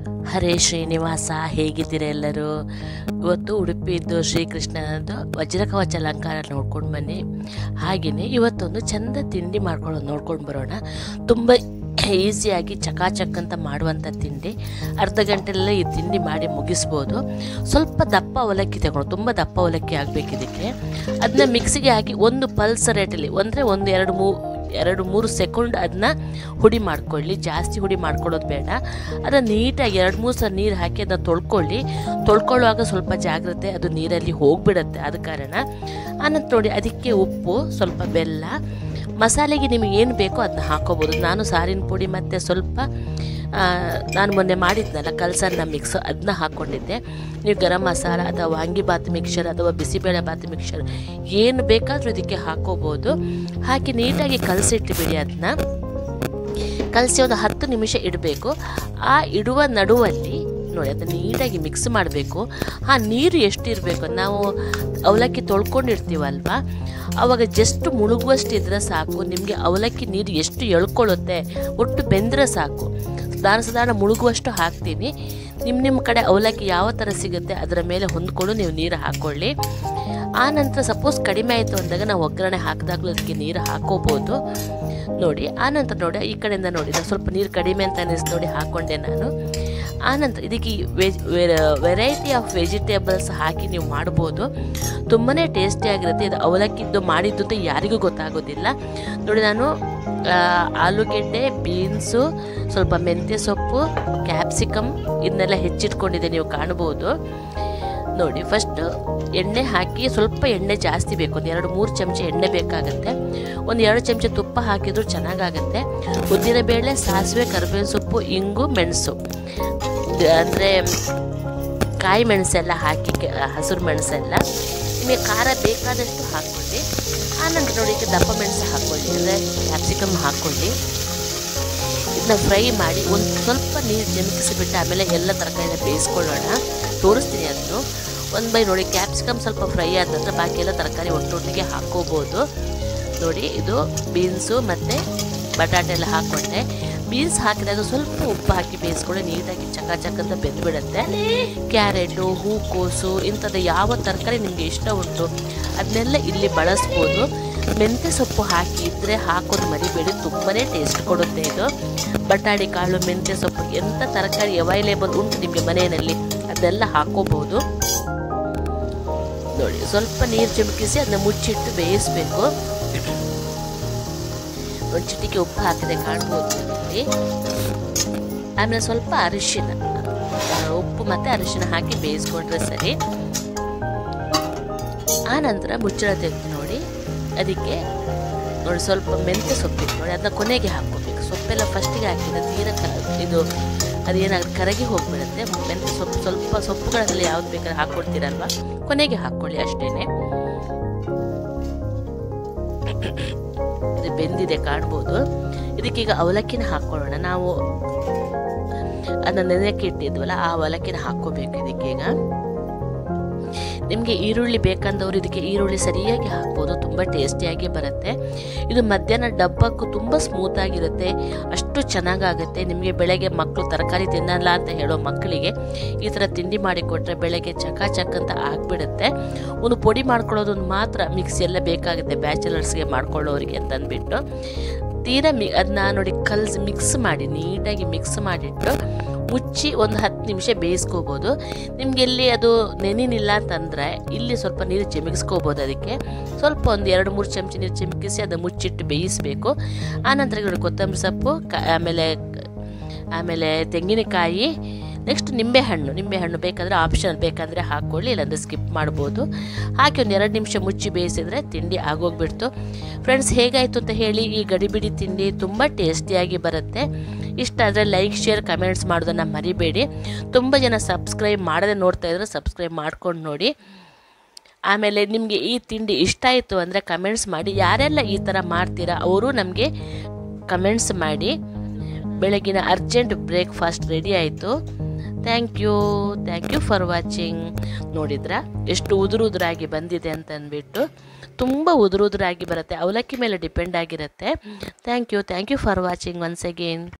ಹರೇ ಶ್ರೀನಿವಾಸ, ಹೇಗಿದ್ದೀರಾ ಎಲ್ಲರೂ? ಇವತ್ತು ಉಡುಪಿದ್ದು ಶ್ರೀಕೃಷ್ಣನದ್ದು ವಜ್ರಕವಚ ಅಲಂಕಾರ ನೋಡ್ಕೊಂಡು ಬನ್ನಿ. ಹಾಗೆಯೇ ಇವತ್ತೊಂದು ಚೆಂದ ತಿಂಡಿ ಮಾಡ್ಕೊಳ್ಳೋದು ನೋಡ್ಕೊಂಡು ಬರೋಣ. ತುಂಬ ಈಸಿಯಾಗಿ ಚಕಾಚಕ್ ಅಂತ ಮಾಡುವಂಥ ತಿಂಡಿ. ಅರ್ಧ ಗಂಟೆಯಲ್ಲೇ ಈ ತಿಂಡಿ ಮಾಡಿ ಮುಗಿಸ್ಬೋದು. ಸ್ವಲ್ಪ ದಪ್ಪ ಅವಲಕ್ಕಿ ತಗೊಂಡು, ತುಂಬ ದಪ್ಪ ಅವಲಕ್ಕಿ ಆಗಬೇಕು ಇದಕ್ಕೆ. ಅದನ್ನ ಮಿಕ್ಸಿಗೆ ಹಾಕಿ ಒಂದು ಪಲ್ಸ್ ರೇಟಲ್ಲಿ ಅಂದರೆ ಒಂದು ಎರಡು ಮೂರು ಸೆಕೆಂಡ್ ಅದನ್ನ ಹುಡಿ ಮಾಡ್ಕೊಳ್ಳಿ. ಜಾಸ್ತಿ ಹುಡಿ ಮಾಡ್ಕೊಳ್ಳೋದು ಬೇಡ. ಅದನ್ನು ನೀಟಾಗಿ 2-3 ಸಲ ನೀರು ಹಾಕಿ ಅದನ್ನು ತೊಳ್ಕೊಳ್ಳುವಾಗ ಸ್ವಲ್ಪ ಜಾಗ್ರತೆ, ಅದು ನೀರಲ್ಲಿ ಹೋಗಿಬಿಡುತ್ತೆ. ಆದ ಕಾರಣ ಆನಂತರ ನೋಡಿ ಅದಕ್ಕೆ ಉಪ್ಪು, ಸ್ವಲ್ಪ ಬೆಲ್ಲ, ಮಸಾಲೆಗೆ ನಿಮಗೆ ಏನು ಬೇಕೋ ಅದನ್ನ ಹಾಕೋಬೋದು. ನಾನು ಸಾರಿನ ಪುಡಿ ಮತ್ತು ಸ್ವಲ್ಪ ನಾನು ಮೊನ್ನೆ ಮಾಡಿದ್ನಲ್ಲ ಕಲ್ಸನ್ನ ಮಿಕ್ಸ್, ಅದನ್ನ ಹಾಕ್ಕೊಂಡಿದ್ದೆ. ನೀವು ಗರಂ ಮಸಾಲ ಅಥವಾ ವಾಂಗಿಬಾತ್ ಮಿಕ್ಸರ್ ಅಥವಾ ಬಿಸಿಬೇಳೆ ಬಾತ್ ಮಿಕ್ಸರ್ ಏನು ಬೇಕಾದರೂ ಇದಕ್ಕೆ ಹಾಕೋಬೋದು. ಹಾಕಿ ನೀಟಾಗಿ ಕಲಸಿಟ್ಬಿಡಿ. ಅದನ್ನ ಕಲಸಿ ಒಂದು 10 ನಿಮಿಷ ಇಡಬೇಕು. ಆ ಇಡುವ ನಡುವಲ್ಲಿ ನೋಡಿ ಅದನ್ನು ನೀಟಾಗಿ ಮಿಕ್ಸ್ ಮಾಡಬೇಕು. ಆ ನೀರು ಎಷ್ಟು ಇರಬೇಕು, ನಾವು ಅವಲಕ್ಕಿ ತೊಳ್ಕೊಂಡಿರ್ತೀವಲ್ವ, ಆವಾಗ ಜಸ್ಟ್ ಮುಳುಗುವಷ್ಟು ಇದ್ರೆ ಸಾಕು. ನಿಮಗೆ ಅವಲಕ್ಕಿ ನೀರು ಎಷ್ಟು ಎಳ್ಕೊಳ್ಳುತ್ತೆ, ಒಟ್ಟು ಬೆಂದರೆ ಸಾಕು. ಸಾಧಾರಣ ಮುಳುಗುವಷ್ಟು ಹಾಕ್ತೀನಿ. ನಿಮ್ಮ ಕಡೆ ಅವಲಕ್ಕಿ ಯಾವ ಥರ ಸಿಗುತ್ತೆ ಅದರ ಮೇಲೆ ಹೊಂದ್ಕೊಂಡು ನೀವು ನೀರು ಹಾಕ್ಕೊಳ್ಳಿ. ಆ ನಂತರ ಸಪೋಸ್ ಕಡಿಮೆ ಆಯಿತು ಅಂದಾಗ ನಾವು ಒಗ್ಗರಣೆ ಹಾಕಿದಾಗಲೂ ಅದಕ್ಕೆ ನೀರು ಹಾಕೋಬೋದು. ನೋಡಿ ಆನಂತರ ನೋಡಿ ಈ ಕಡೆಯಿಂದ ನೋಡಿ ಸ್ವಲ್ಪ ನೀರು ಕಡಿಮೆ ಅಂತ ಅನ್ನಿಸ್ತು ನೋಡಿ ಹಾಕ್ಕೊಂಡೆ ನಾನು. ಆನಂತರ ಇದಕ್ಕೆ ವೆರೈಟಿ ಆಫ್ ವೆಜಿಟೇಬಲ್ಸ್ ಹಾಕಿ ನೀವು ಮಾಡ್ಬೋದು. ತುಂಬಾ ಟೇಸ್ಟಿಯಾಗಿರುತ್ತೆ. ಇದು ಅವಲಕ್ಕಿದ್ದು ಮಾಡಿದ್ದು ಅಂತ ಯಾರಿಗೂ ಗೊತ್ತಾಗೋದಿಲ್ಲ. ನೋಡಿ ನಾನು ಆಲೂಗೆಡ್ಡೆ, ಬೀನ್ಸು, ಸ್ವಲ್ಪ ಮೆಂತ್ಯ ಸೊಪ್ಪು, ಕ್ಯಾಪ್ಸಿಕಮ್ ಇದನ್ನೆಲ್ಲ ಹೆಚ್ಚಿಟ್ಕೊಂಡಿದ್ದೆ, ನೀವು ಕಾಣ್ಬೋದು. ನೋಡಿ ಫಸ್ಟು ಎಣ್ಣೆ ಹಾಕಿ, ಸ್ವಲ್ಪ ಎಣ್ಣೆ ಜಾಸ್ತಿ ಬೇಕು, ಒಂದು 2-3 ಚಮಚ ಎಣ್ಣೆ ಬೇಕಾಗುತ್ತೆ. ಒಂದು 2 ಚಮಚ ತುಪ್ಪ ಹಾಕಿದ್ರು ಚೆನ್ನಾಗಾಗುತ್ತೆ. ಉದ್ದಿನಬೇಳೆ, ಸಾಸಿವೆ, ಕರಿಬೇವಿನ ಸೊಪ್ಪು, ಇಂಗು, ಮೆಣಸು ಅಂದರೆ ಕಾಯಿ ಮೆಣಸೆಲ್ಲ ಹಾಕಿ, ಹಸಿರು ಮೆಣಸೆಲ್ಲ ನಿಮಗೆ ಖಾರ ಬೇಕಾದಷ್ಟು ಹಾಕ್ಕೊಳ್ಳಿ. ಆನಂತರ ನೋಡಿ ಈಗ ದಪ್ಪ ಮೆಣಸು ಹಾಕ್ಕೊಳ್ಳಿ, ಅಂದರೆ ಕ್ಯಾಪ್ಸಿಕಮ್ ಹಾಕ್ಕೊಳ್ಳಿ. ಇದನ್ನ ಫ್ರೈ ಮಾಡಿ ಒಂದು ಸ್ವಲ್ಪ ನೀರು ಜಮಕಿಸಿಬಿಟ್ಟು ಆಮೇಲೆ ಎಲ್ಲ ತರಕಾರಿನ ಬೇಯಿಸ್ಕೊಳ್ಳೋಣ. ತೋರಿಸ್ತೀನಿ ಅದನ್ನು ಒಂದು ಬೈ. ನೋಡಿ ಕ್ಯಾಪ್ಸಿಕಮ್ ಸ್ವಲ್ಪ ಫ್ರೈ ಆದ ನಂತರ ಬಾಕಿ ಎಲ್ಲ ತರಕಾರಿ ಒಟ್ಟೊಟ್ಟಿಗೆ ಹಾಕ್ಕೋಬೋದು. ನೋಡಿ ಇದು ಬೀನ್ಸು ಮತ್ತು ಬಟಾಟೆ ಎಲ್ಲ ಹಾಕ್ಕೊಂಡೆ. ಬೀನ್ಸ್ ಹಾಕಿದಾಗ ಸ್ವಲ್ಪ ಉಪ್ಪು ಹಾಕಿ ಬೇಯಿಸ್ಕೊಳ್ಳಿ, ನೀಟಾಗಿ ಚಕಾಚಕ್ ಅಂತ ಬೆಂದುಬಿಡುತ್ತೆ. ಕ್ಯಾರೆಟು, ಹೂಕೋಸು ಇಂಥದ್ದು ಯಾವ ತರಕಾರಿ ನಿಮಗೆ ಇಷ್ಟ ಉಂಟು ಅದನ್ನೆಲ್ಲ ಇಲ್ಲಿ ಬಳಸ್ಬೋದು. ಮೆಂತ್ಯ ಸೊಪ್ಪು ಹಾಕಿದರೆ ಹಾಕೋದು ಮರಿಬೇಡಿ, ತುಂಬಾ ಟೇಸ್ಟ್ ಕೊಡುತ್ತೆ ಇದು. ಬಟಾಣಿ ಕಾಳು, ಮೆಂತ್ಯ ಸೊಪ್ಪು, ಎಂಥ ತರಕಾರಿ ಅವೈಲೇಬಲ್ ಉಂಟು ನಿಮಗೆ ಮನೆಯಲ್ಲಿ ಅದನ್ನೆಲ್ಲ ಹಾಕೋಬಹುದು. ನೋಡಿ ಸ್ವಲ್ಪ ನೀರು ಚಿಮುಕಿಸಿ ಅದನ್ನ ಮುಚ್ಚಿಟ್ಟು ಬೇಯಿಸಬೇಕು. ಒಂದು ಚಿಟಿಕೆ ಉಪ್ಪು ಹಾಕಿದೆ ಕಾಣ್ಬೋದು ಇಲ್ಲಿ. ಆಮೇಲೆ ಸ್ವಲ್ಪ ಅರಿಶಿನ, ಉಪ್ಪು ಮತ್ತು ಅರಿಶಿನ ಹಾಕಿ ಬೇಯಿಸ್ಕೊಂಡ್ರೆ ಸರಿ. ಆ ನಂತರ ಮುಚ್ಚಳ ತೆಗೆದು ನೋಡಿ ಅದಕ್ಕೆ ನೋಡಿ ಸ್ವಲ್ಪ ಮೆಂತ್ಯ ಸೊಪ್ಪಿತ್ತು ನೋಡಿ, ಅದನ್ನ ಕೊನೆಗೆ ಹಾಕ್ಕೋಬೇಕು. ಸೊಪ್ಪೆಲ್ಲ ಫಸ್ಟಿಗೆ ಹಾಕಿದ್ರೆ ತೀರಾ ಇದು ಅದೇನಾಗುತ್ತೆ ಕರಗಿ ಹೋಗ್ಬಿಡುತ್ತೆ. ಮೆಂತ್ಯ ಸೊಪ್ಪು ಸ್ವಲ್ಪ ಸೊಪ್ಪುಗಳಲ್ಲಿ ಯಾವ್ದು ಬೇಕಾದ್ರೆ ಹಾಕ್ಕೊಡ್ತೀರಲ್ವ, ಕೊನೆಗೆ ಹಾಕ್ಕೊಳ್ಳಿ ಅಷ್ಟೇನೆ. ಇದು ಬೆಂದಿದೆ ಕಾಣ್ಬೋದು. ಇದಕ್ಕೀಗ ಅವಲಕ್ಕಿನ ಹಾಕ್ಕೊಳ್ಳೋಣ. ನಾವು ಅದನ್ನ ನೆನೆಯಕ್ಕೆ ಇಟ್ಟಿದ್ವಲ್ಲ ಆ ಅವಲಕ್ಕಿನ ಹಾಕ್ಕೋಬೇಕು ಇದಕ್ಕೀಗ. ನಿಮಗೆ ಈರುಳ್ಳಿ ಬೇಕಂದವರು ಇದಕ್ಕೆ ಈರುಳ್ಳಿ ಸರಿಯಾಗಿ ಹಾಕ್ಬೋದು, ತುಂಬ ಟೇಸ್ಟಿಯಾಗಿ ಬರುತ್ತೆ. ಇದು ಮಧ್ಯಾಹ್ನ ಡಬ್ಬಕ್ಕೂ ತುಂಬ ಸ್ಮೂತಾಗಿರುತ್ತೆ, ಅಷ್ಟು ಚೆನ್ನಾಗಾಗುತ್ತೆ. ನಿಮಗೆ ಬೆಳಗ್ಗೆ ಮಕ್ಕಳು ತರಕಾರಿ ತಿನ್ನಲ್ಲ ಅಂತ ಹೇಳೋ ಮಕ್ಕಳಿಗೆ ಈ ಥರ ತಿಂಡಿ ಮಾಡಿಕೊಟ್ರೆ ಬೆಳಗ್ಗೆ ಚಕಾಚಕ್ ಅಂತ ಆಗಿಬಿಡುತ್ತೆ. ಒಂದು ಪುಡಿ ಮಾಡ್ಕೊಳ್ಳೋದೊಂದು ಮಾತ್ರ ಮಿಕ್ಸಿ ಎಲ್ಲ ಬೇಕಾಗುತ್ತೆ ಬ್ಯಾಚಲರ್ಸ್ಗೆ ಮಾಡ್ಕೊಳ್ಳೋರಿಗೆ ಅಂತ ಅಂದ್ಬಿಟ್ಟು ತೀರಾ ಅದನ್ನ ನೋಡಿ ಮಿಕ್ಸ್ ಮಾಡಿ, ನೀಟಾಗಿ ಮಿಕ್ಸ್ ಮಾಡಿಟ್ಟು ಮುಚ್ಚಿ ಒಂದು 10 ನಿಮಿಷ ಬೇಯಿಸ್ಕೋಬೋದು. ನಿಮ್ಗೆ ಎಲ್ಲಿ ಅದು ನೆನಿನಿಲ್ಲ ಅಂತಂದರೆ ಇಲ್ಲಿ ಸ್ವಲ್ಪ ನೀರು ಚಿಮುಕಿಸ್ಕೋಬೋದು. ಅದಕ್ಕೆ ಸ್ವಲ್ಪ ಒಂದು 2-3 ಚಮಚ ನೀರು ಚಿಮುಕಿಸಿ ಅದನ್ನು ಮುಚ್ಚಿಟ್ಟು ಬೇಯಿಸಬೇಕು. ಆನಂತರ ಕೊತ್ತಂಬರಿ ಸೊಪ್ಪು, ಆಮೇಲೆ ತೆಂಗಿನಕಾಯಿ, ನೆಕ್ಸ್ಟ್ ನಿಂಬೆಹಣ್ಣು ಬೇಕಾದರೆ ಆಪ್ಷನಲ್, ಬೇಕಂದರೆ ಹಾಕ್ಕೊಳ್ಳಿ, ಇಲ್ಲಾಂದರೆ ಸ್ಕಿಪ್ ಮಾಡ್ಬೋದು. ಹಾಕಿ ಒಂದು 2 ನಿಮಿಷ ಮುಚ್ಚಿ ಬೇಯಿಸಿದ್ರೆ ತಿಂಡಿ ಆಗೋಗ್ಬಿಡ್ತು. ಫ್ರೆಂಡ್ಸ್, ಹೇಗಾಯಿತು ಅಂತ ಹೇಳಿ. ಈ ಗಡಿಬಿಡಿ ತಿಂಡಿ ತುಂಬ ಟೇಸ್ಟಿಯಾಗಿ ಬರುತ್ತೆ. ಇಷ್ಟ ಆದರೆ ಲೈಕ್, ಶೇರ್, ಕಮೆಂಟ್ಸ್ ಮಾಡೋದನ್ನು ಮರಿಬೇಡಿ. ತುಂಬ ಜನ ಸಬ್ಸ್ಕ್ರೈಬ್ ಮಾಡದೆ ನೋಡ್ತಾ ಇದ್ರೆ ಸಬ್ಸ್ಕ್ರೈಬ್ ಮಾಡ್ಕೊಂಡು ನೋಡಿ. ಆಮೇಲೆ ನಿಮಗೆ ಈ ತಿಂಡಿ ಇಷ್ಟ ಆಯಿತು ಅಂದರೆ ಕಮೆಂಟ್ಸ್ ಮಾಡಿ. ಯಾರೆಲ್ಲ ಈ ಥರ ಮಾಡ್ತೀರಾ ಅವರು ನಮಗೆ ಕಮೆಂಟ್ಸ್ ಮಾಡಿ. ಬೆಳಗಿನ ಅರ್ಜೆಂಟ್ ಬ್ರೇಕ್ಫಾಸ್ಟ್ ರೆಡಿ ಆಯಿತು. Thank you for watching. ನೋಡಿದ್ರಾ ಎಷ್ಟು ಉದುರಾಗಿ ಬಂದಿದೆ ಅಂತ ಅಂದ್ಬಿಟ್ಟು. ತುಂಬ ಉದುರಾಗಿ ಬರುತ್ತೆ, ಅವಲಕ್ಕಿ ಮೇಲೆ ಡಿಪೆಂಡ್ ಆಗಿರುತ್ತೆ. Thank you for watching once again.